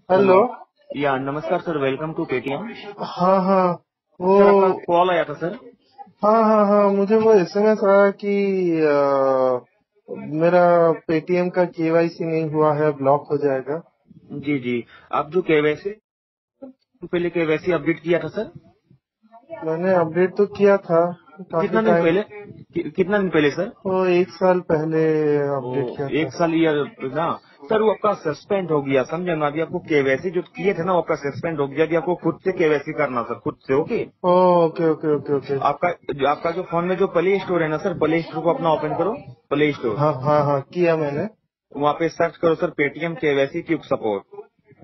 Hello. Hello. या नमस्कार sir, welcome to Paytm. हाँ हाँ। वो सर आपका कॉल आया था सर। हाँ हाँ हाँ, मुझे वो एसएमएस आया कि मेरा पेटीएम का केवाईसी नहीं हुआ है, ब्लॉक हो जाएगा। जी जी। आप जो केवाईसी पहले केवाईसी अपडेट किया था सर। मैंने अपडेट तो किया था काफी कितना दिन टाइम। पहले कितना दिन पहले सर? वो 1 साल पहले ओ, अपडेट किया था। 1 साल या ना। सर वो आपका सस्पेंड हो गया, समझे ना। अभी आपको केवाईसी जो किए थे ना, वो आपका सस्पेंड हो गया। अभी आपको खुद से केवाईसी करना सर, खुद से। Okay. Oh, okay okay okay okay. आपका जो फोन में जो प्ले स्टोर है ना सर, प्ले स्टोर को अपना ओपन करो। प्ले स्टोर, हाँ हाँ हाँ, किया मैंने। वहाँ पे सर्च करो sir, Paytm KYC quick support.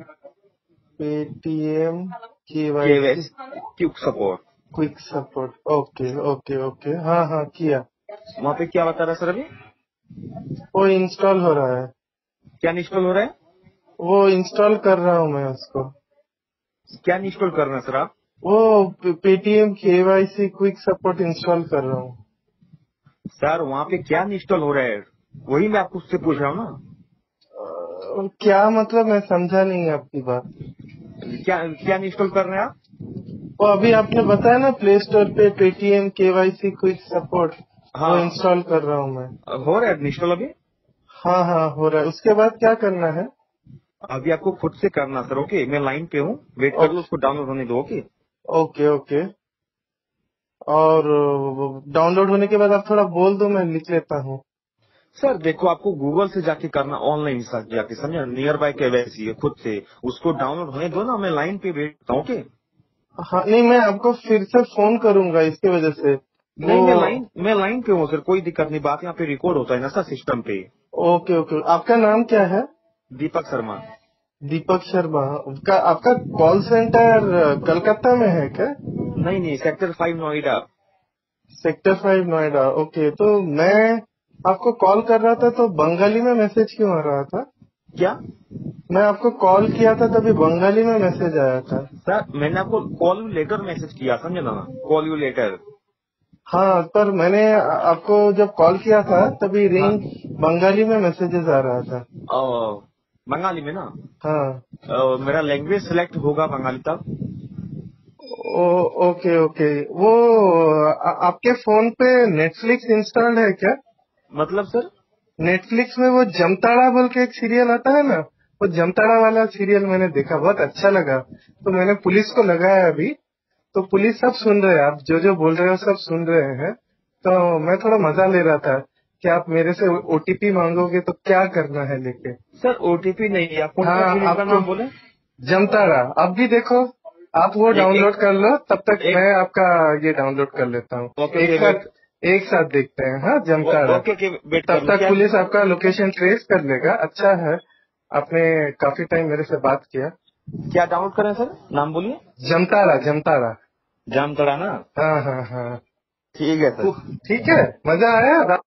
Paytm KYC KYC quick support. Quick support. Okay okay okay, हाँ हाँ किया। वहाँ पे क्या बता रहा है सर अभी? वो इंस्टॉल हो रहा है। क्या इंस्टॉल हो रहा है? वो इंस्टॉल कर रहा हूँ मैं उसको। क्या इंस्टॉल कर रहे हैं सर आप? वो Paytm KYC quick support install कर रहा हूँ। सर वहाँ पे क्या इंस्टॉल हो रहा है, वही मैं आपको उससे पूछ रहा हूँ ना। क्या मतलब, मैं समझा नहीं आपकी बात। क्या क्या इंस्टॉल कर रहे हैं आप? वो अभी आपने बताया ना, प्ले स्टोर पे पेटीएम केवाईसी क्विक सपोर्ट, वो हाँ, इंस्टॉल कर रहा हूँ मैं। हो रहा है इंस्टॉल अभी। हाँ हाँ, हो रहा है। उसके बाद क्या करना है? अभी आपको खुद से करना सर। ओके, मैं लाइन पे हूँ, वेट कर लो, ओके उसको डाउनलोड होने दो। Okay okay okay. और डाउनलोड होने के बाद आप थोड़ा बोल दो, मैं लिख लेता हूँ। सर, देखो आपको गूगल से जाके करना, ऑनलाइन सर्च जाके, समझे। नियर बाय केवाईसी है, खुद से उसको डाउनलोड होने दो ना, मैं लाइन पे वेट करता हूँ। ओके। हाँ नहीं, मैं आपको फिर से फोन करूंगा इसकी वजह से। वो नहीं, मैं लाइन पे हूँ सर, कोई दिक्कत नहीं। बात यहाँ पे रिकॉर्ड होता है ना सर, सिस्टम पे। Okay okay. आपका नाम क्या है? दीपक शर्मा। दीपक शर्मा। आपका कॉल सेंटर कलकत्ता में है क्या? नहीं नहीं, sector 5 Noida. Sector 5 Noida. Okay, तो मैं आपको कॉल कर रहा था तो बंगाली में मैसेज क्यों आ रहा था? क्या मैं आपको कॉल किया था तभी बंगाली में मैसेज आया था। सर, मैंने आपको कॉल यू लेटर मैसेज किया, समझे ना। Call you later. हाँ, पर मैंने आपको जब कॉल किया था तभी हाँ, रिंग बंगाली में मैसेजेस आ रहा था। बंगाली में ना। हाँ। मेरा लैंग्वेज सिलेक्ट होगा बंगाली तब। Okay okay. वो आपके फोन पे नेटफ्लिक्स इंस्टॉल्ड है क्या? मतलब सर? नेटफ्लिक्स में वो जमताड़ा बोल के एक सीरियल आता है ना, वो जमताड़ा वाला सीरियल मैंने देखा, बहुत अच्छा लगा, तो मैंने पुलिस को लगाया अभी। तो पुलिस सब सुन रहे हैं, आप जो जो बोल रहे हो सब सुन रहे हैं। तो मैं थोड़ा मजा ले रहा था कि आप मेरे से ओटीपी मांगोगे तो क्या करना है लेके। सर ओटीपी नहीं, आप कौन सा हाँ, फिल्म का आपको नाम बोले? जमताड़ा, आप भी देखो, आप वो एक डाउनलोड एक कर लो, तब तक एक मैं आपका ये डाउनलोड कर लेता हूँ। ओके एक ओके, साथ वेट। एक साथ देखते हैं, हाँ, जमताड़ा। ओके ओके, वेट कर तब लो। तक क्या पुलिस आपका लोकेशन ट्रेस कर लेगा। अच्छा है, आपने काफी टाइम मेरे से बात किया। क्या डाउनलोड करें सर, नाम बोलिए। जमताड़ा जमताड़ा। जामतड़ा ना। हाँ हाँ हाँ। ठीक है सर। ठीक है, मजा आया।